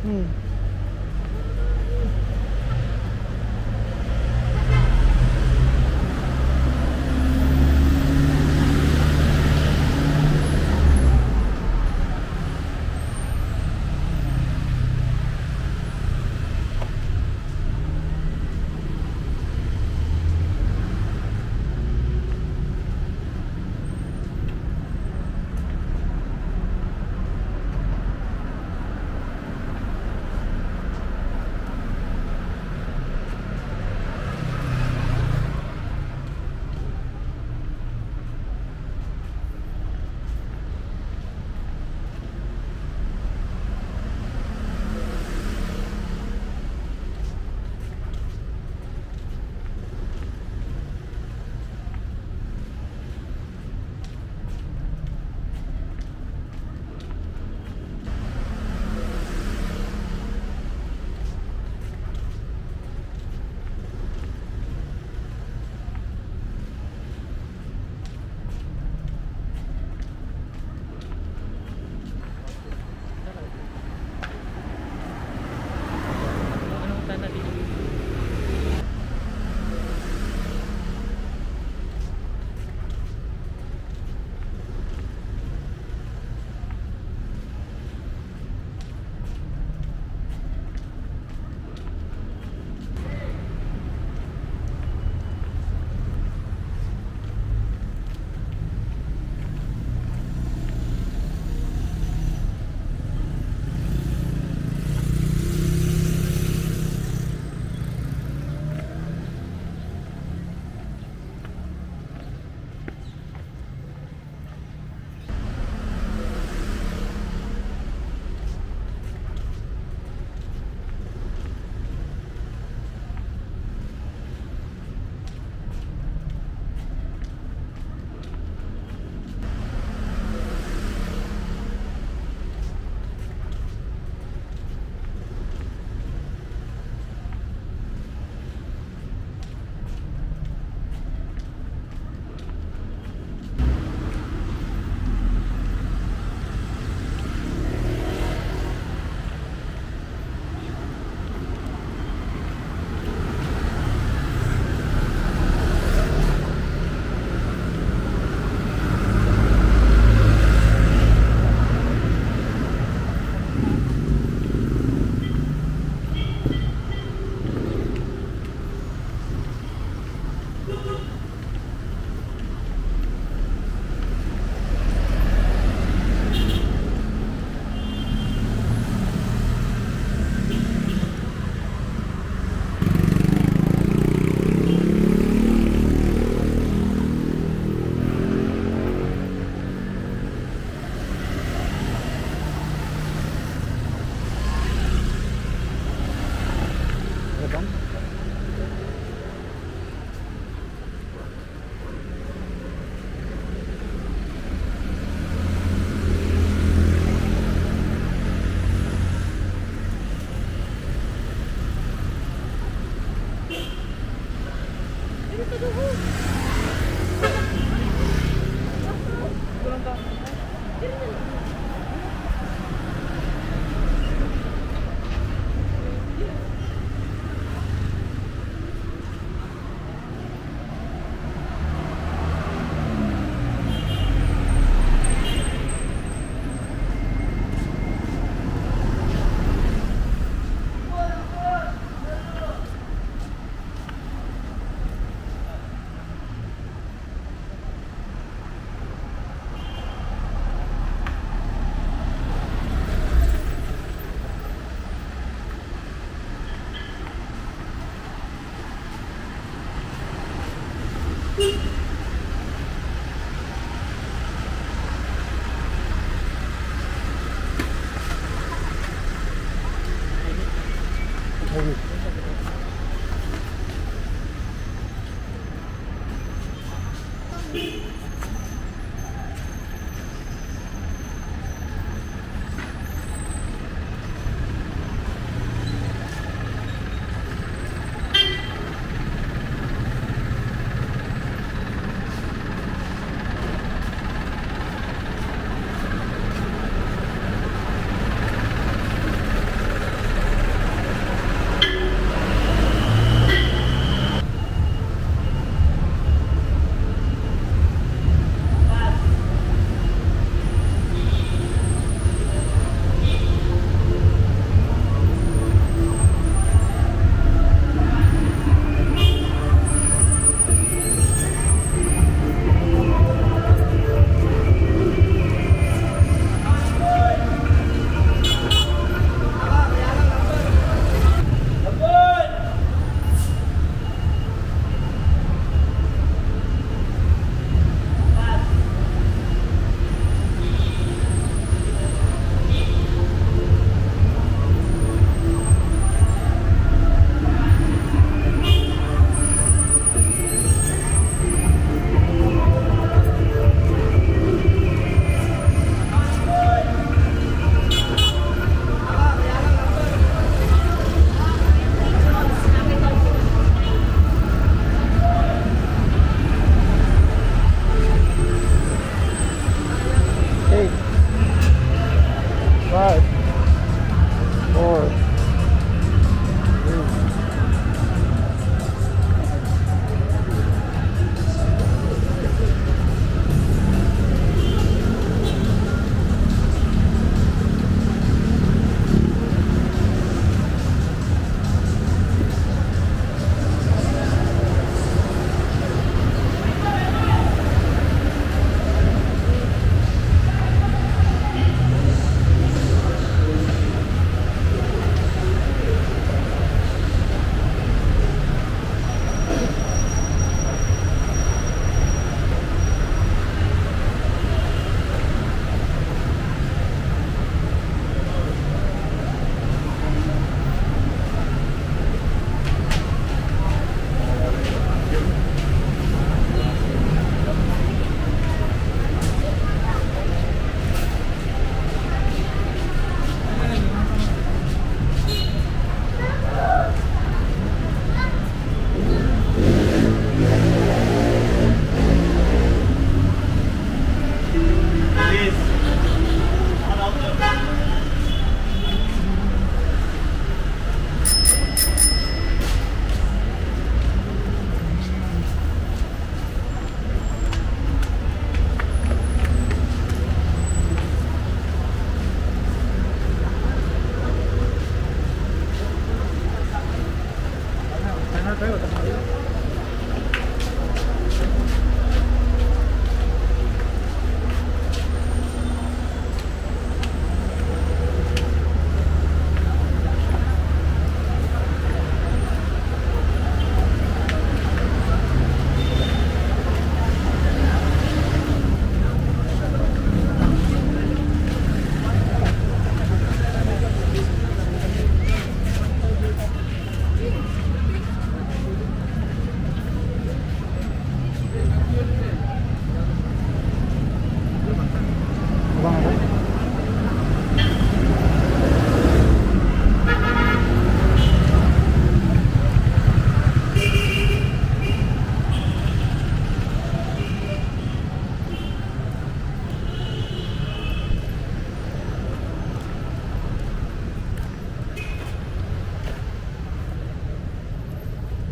Hmm.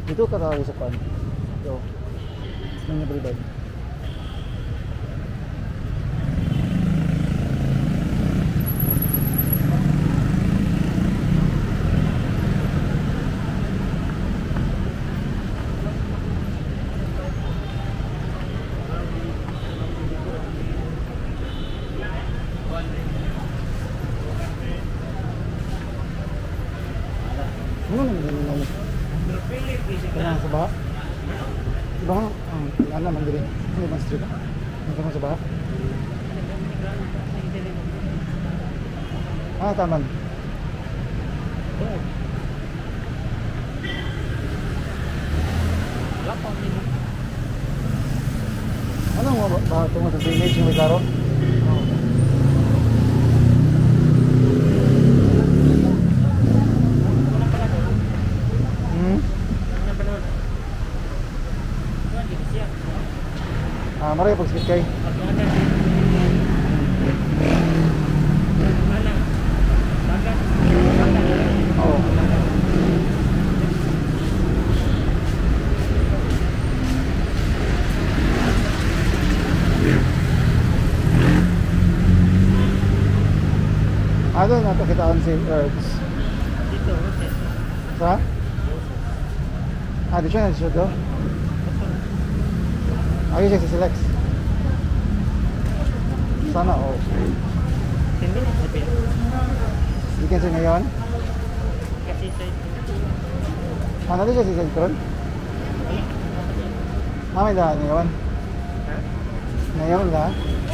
Dito ka tayo sa pan. Ito. Mangyayabridad. Ano naman? Kaya sa baha? Diba nga? Ano naman din? Ano naman street? Ano naman sa baha? Taman. Ano mo ba tungkol sa drainage yung may klaro? Mari pag-speed kay. Oo. Doon napakitaan si Earths. Dito, sa? Dito siya dito? Ayun siya si Silex. Sana oh. 10 minutes na pin. Weekend siya ngayon? Kasi sa ito. Ano siya si Sentron? May daan ngayon? Ha? Ngayon na?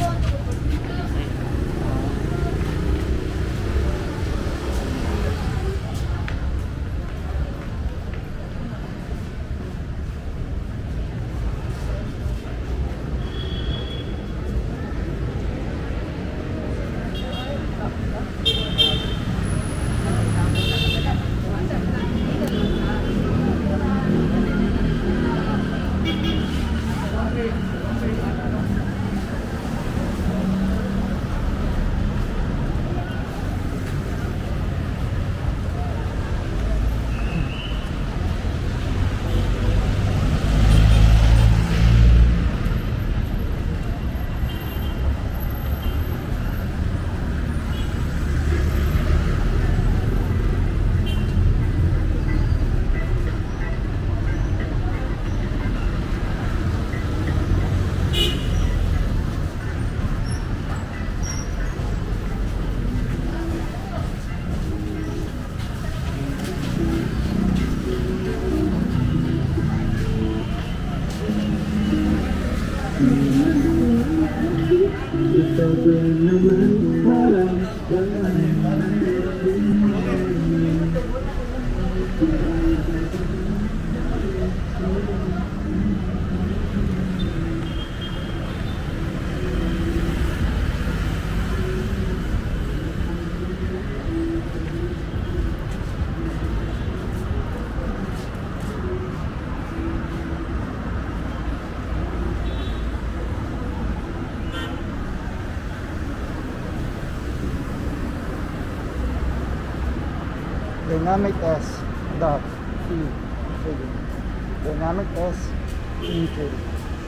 Dynamic S dot E trading. Dynamic S E trading.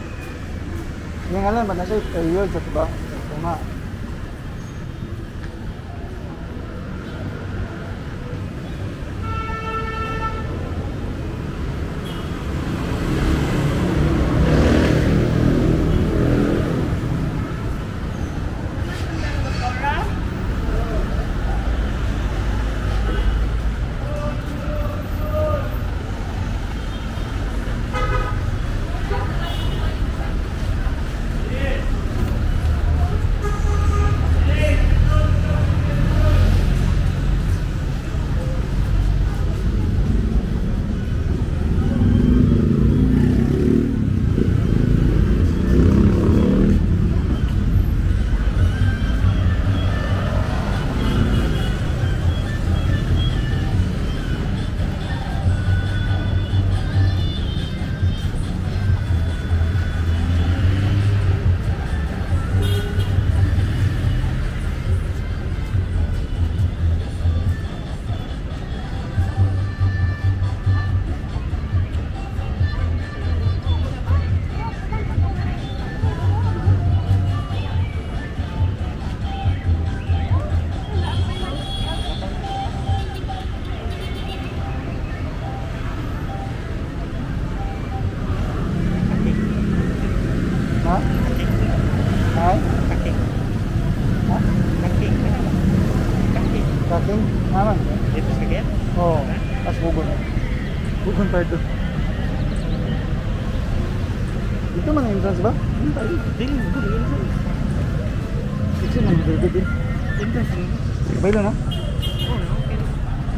Yang alam ba na siya period sa diba? Ito nga. parking? Naman. Dito sa kaya? Oo. Tapos bugon. Bugon pa ito. Dito man ang entrance ba? Ano tayo? Dili, bugo yun sa. Dito man ang David din. Entrance yun. Baylo na? Oo na, okay na.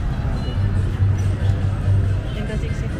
Entrance exit.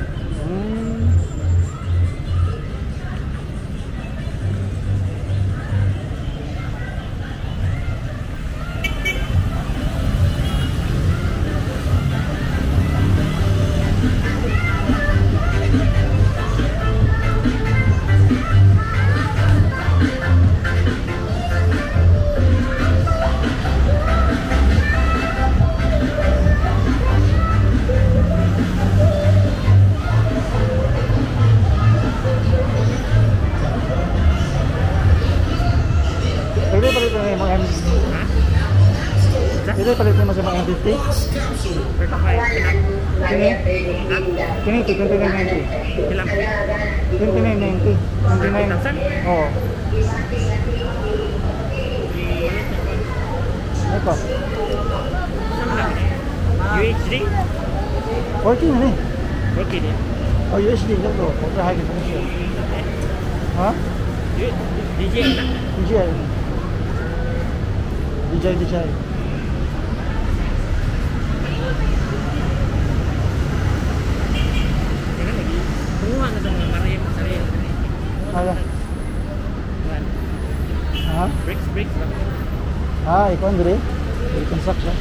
Pwede palit na yung mga M... Ha? Pwede palit na sa mga M50? Pero kaya, Kini? Kini, 2990. Ilang? 2990. 29. 29,000? Oo. Ano pa? Saan lang eh? UHD? Working na eh. Okay din. Oh, USD lang to. Ultra high definition. Ha? DJ na? DJI. DJI. Teka lagi. Kumuha na daw ng Mariam Saraya. Hala. Ha? Brakes lang. Ah, ikaw Andre? Construction.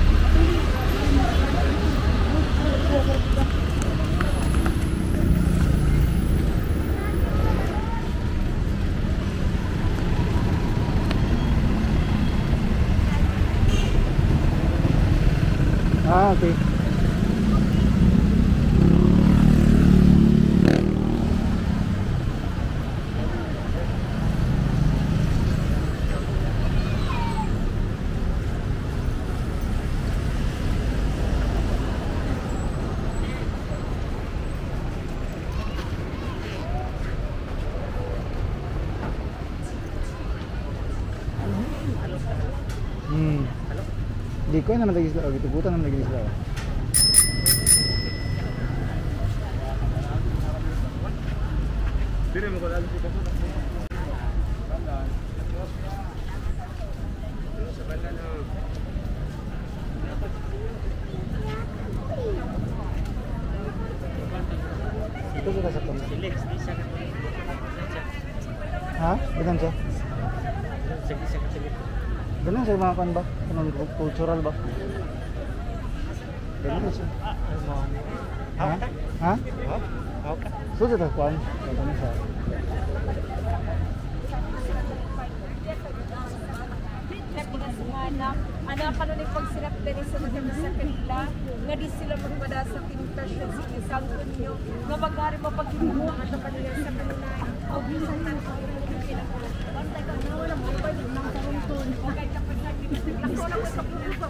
Ah, okay. Di ko naman lagi sila. Gitu buta naman lagi sila. Dire mo ko lalo si Kaso. Sa banda na. Ito sila sa kami. Si Lex, di siya ka. Ha? Ganun siya? Sige siya ka sige. Ganun siya mga kan ba? Ganun cultural ba? Ganun siya. Ha? Ha? Okay. So sa kuan, ganun siya. Ana pa nun yung pagsirap din sa mga sa kanila nga di sila magpada sa pintasyon sa isalto ninyo nga magari mapaghimuha at sa kanila sa kanila o bisan na basta ka na wala mo pa din ng karunton o kahit kapag nagpinaglaso na ko sa puso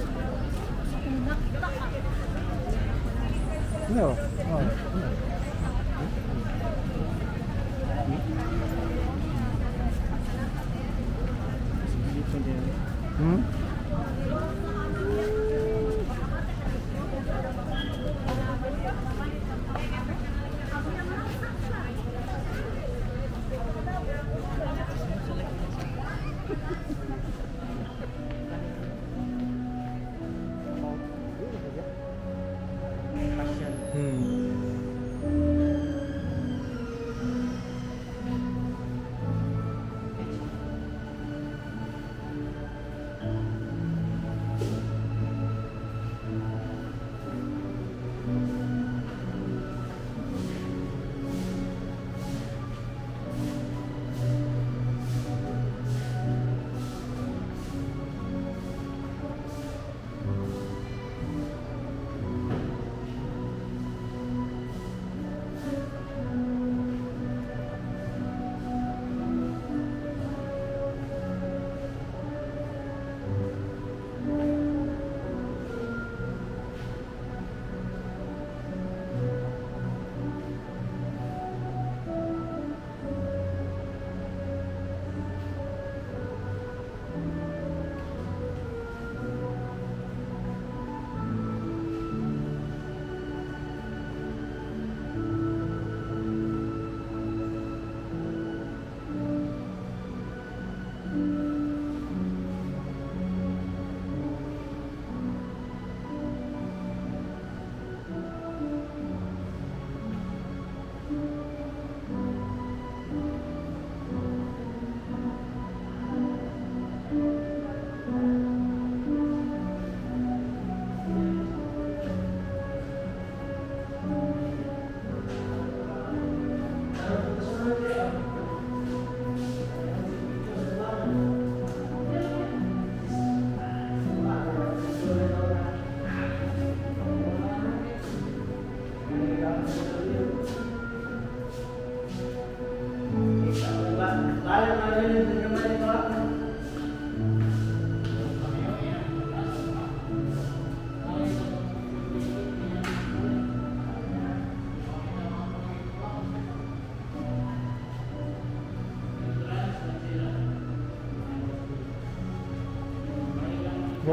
No. Oh. Hmm?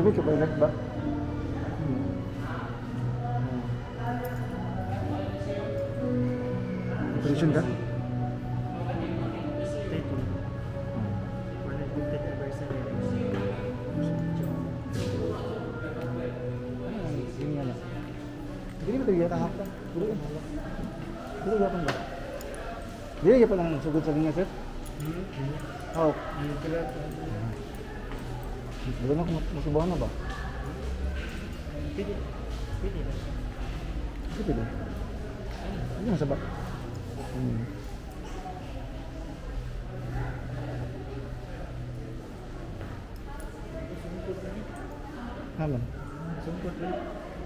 Sabi ka pilot ba? Operation ka? Date mo. 150th anniversary. Ini nga lang. Hindi ba tayo kahapon? Dili ka ba? Dili ka pa lang sugod sa linya, sir? Oh. Di ba na kung masubuhan na ba? Pwede. Pwede na. Pwede ba? Hindi na sabak. Naman. Sungkot rin.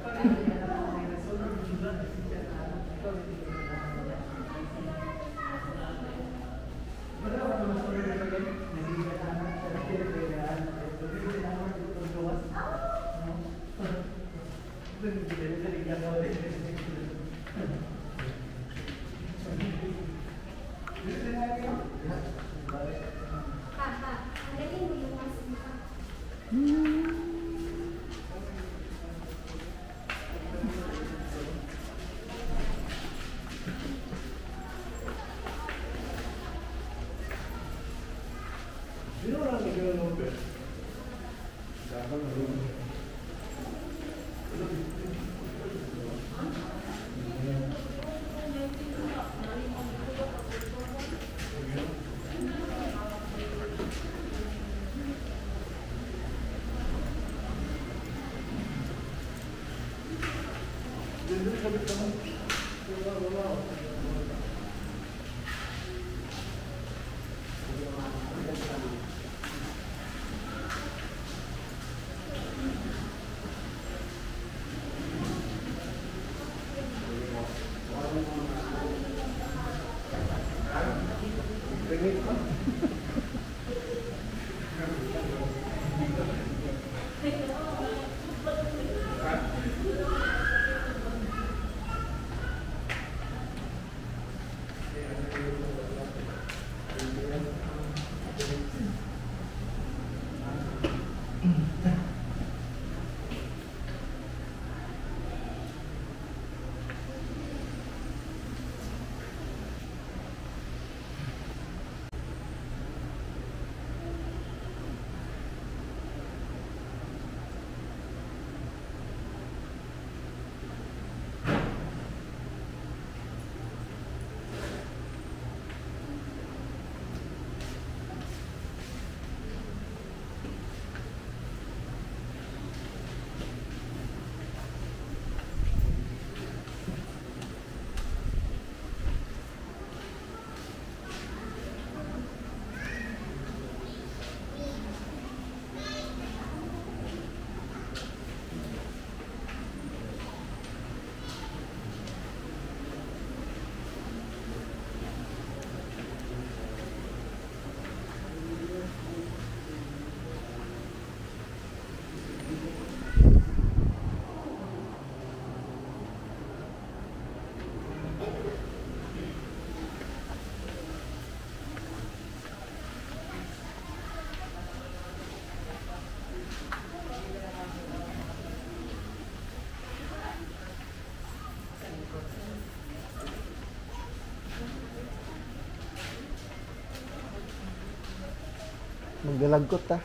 Magdalagkot ta.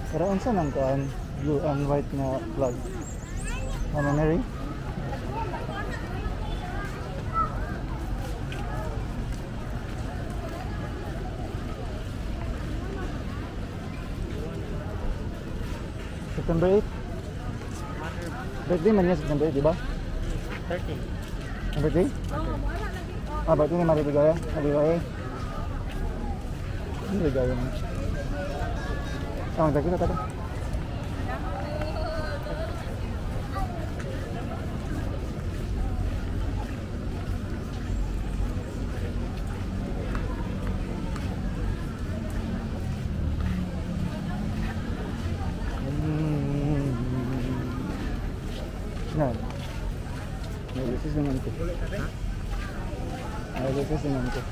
Pero unsa nang kuan blue and white nga flag? Ano na rin? September 8? Birthday man niya September 8, di ba? 13. Ang birthday? Ah, birthday ni Marie Ligaya? Maligaya? Ano Ligaya naman? Ah, magdagdag ka ito. Yan. May lusis naman ko. May lusis naman ko.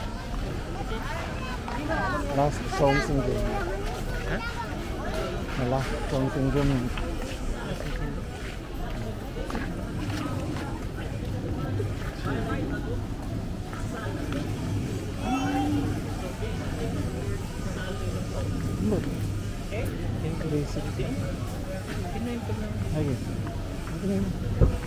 Last song syndrome. Ha? Last song syndrome. Ano? Basic. Lagi. Ano na yun?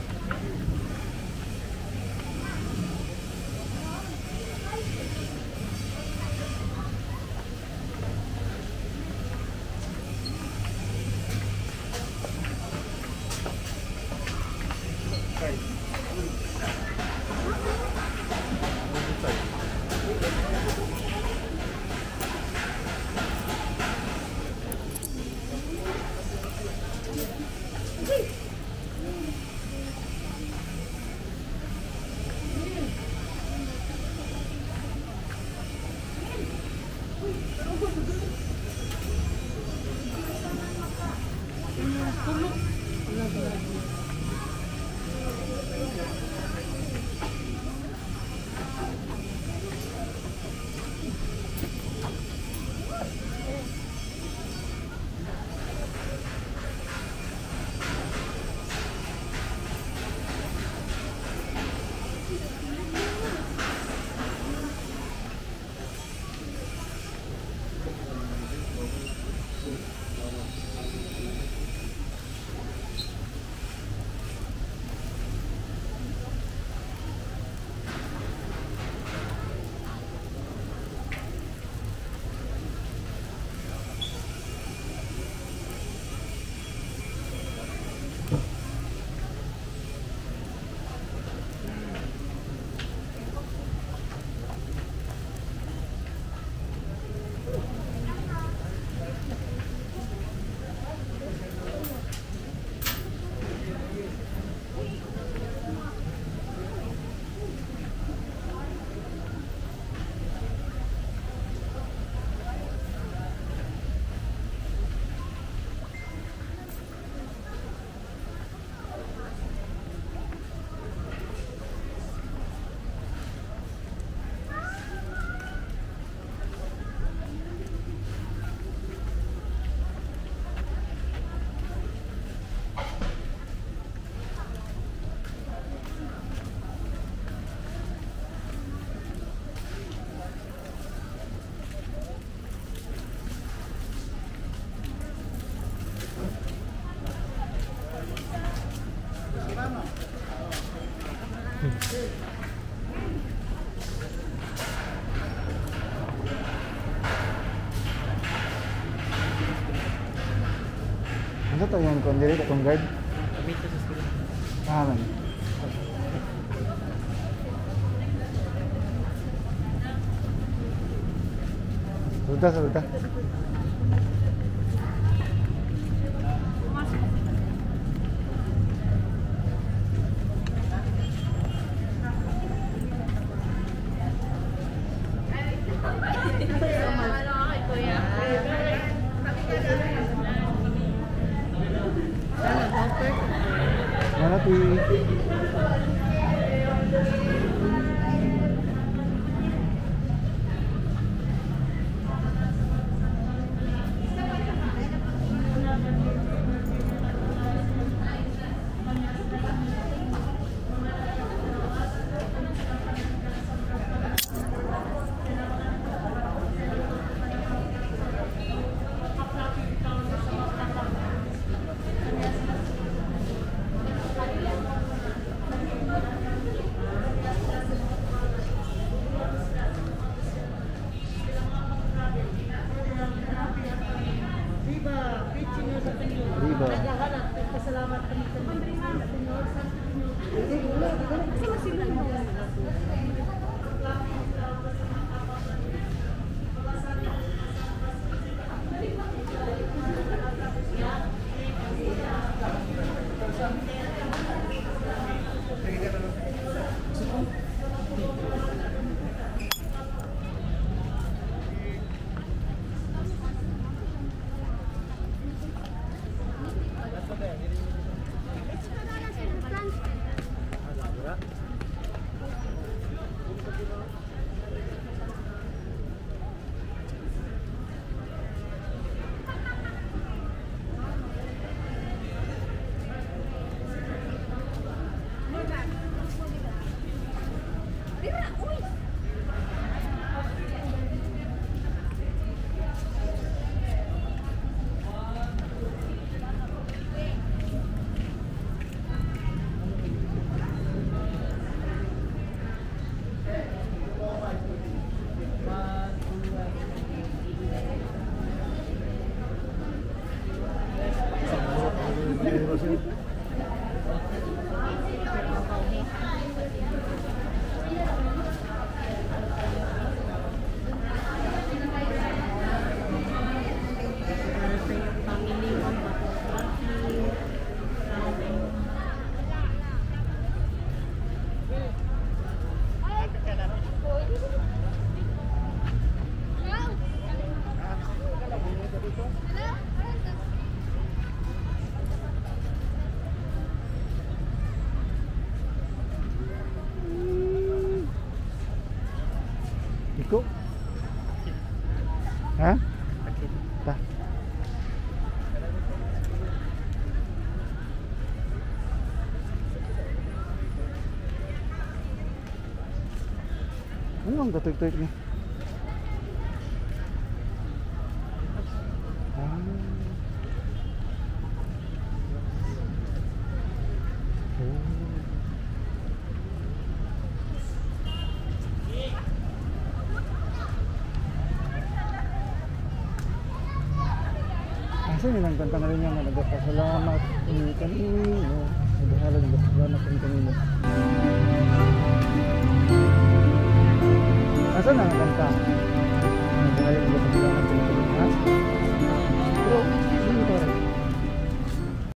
Ano to yan? Kung dili katong guard? Kami ito sa sila. Ah, man. Sulta. Nanati. Riba. Kasi masilong mo. Iko? Ha? Ta. Ano ang gatuig-tuig niya? Kasi nilang kanta na rin nga nagpasalamat kami kanino. Naghahalag nagpasalamat kami kanino. Asa na ang kanta?